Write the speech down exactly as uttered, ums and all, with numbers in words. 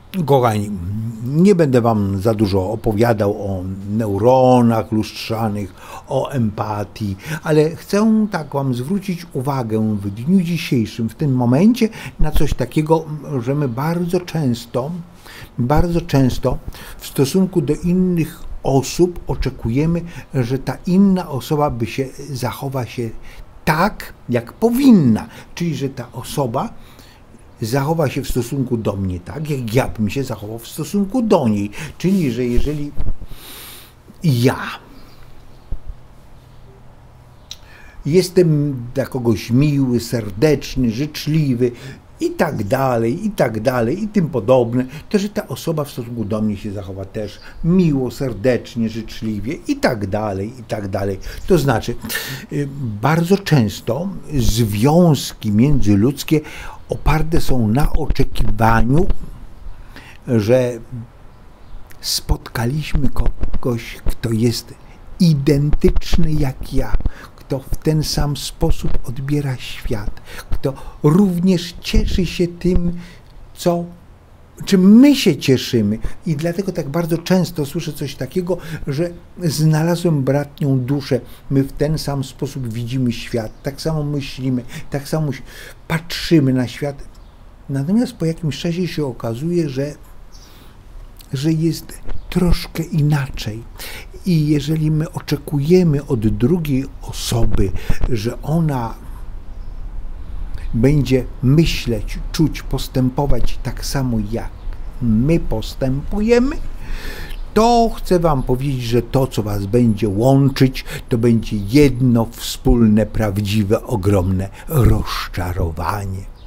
Kochani, nie będę wam za dużo opowiadał o neuronach lustrzanych, o empatii, ale chcę tak wam zwrócić uwagę w dniu dzisiejszym, w tym momencie, na coś takiego, że my bardzo często, bardzo często w stosunku do innych osób oczekujemy, że ta inna osoba by się zachowa się tak, jak powinna, czyli że ta osoba zachowa się w stosunku do mnie tak, jak ja bym się zachował w stosunku do niej. Czyli, że jeżeli ja jestem dla kogoś miły, serdeczny, życzliwy i tak dalej, i tak dalej, i tym podobne, to że ta osoba w stosunku do mnie się zachowa też miło, serdecznie, życzliwie i tak dalej, i tak dalej. To znaczy, bardzo często związki międzyludzkie oparte są na oczekiwaniu, że spotkaliśmy kogoś, kto jest identyczny jak ja, kto w ten sam sposób odbiera świat, kto również cieszy się tym, co, czym my się cieszymy. I dlatego tak bardzo często słyszę coś takiego, że znalazłem bratnią duszę. My w ten sam sposób widzimy świat, tak samo myślimy, tak samo patrzymy na świat. Natomiast po jakimś czasie się okazuje, że, że jest troszkę inaczej. I jeżeli my oczekujemy od drugiej osoby, że ona będzie myśleć, czuć, postępować tak samo jak my postępujemy, to chcę wam powiedzieć, że to, co was będzie łączyć, to będzie jedno wspólne, prawdziwe, ogromne rozczarowanie.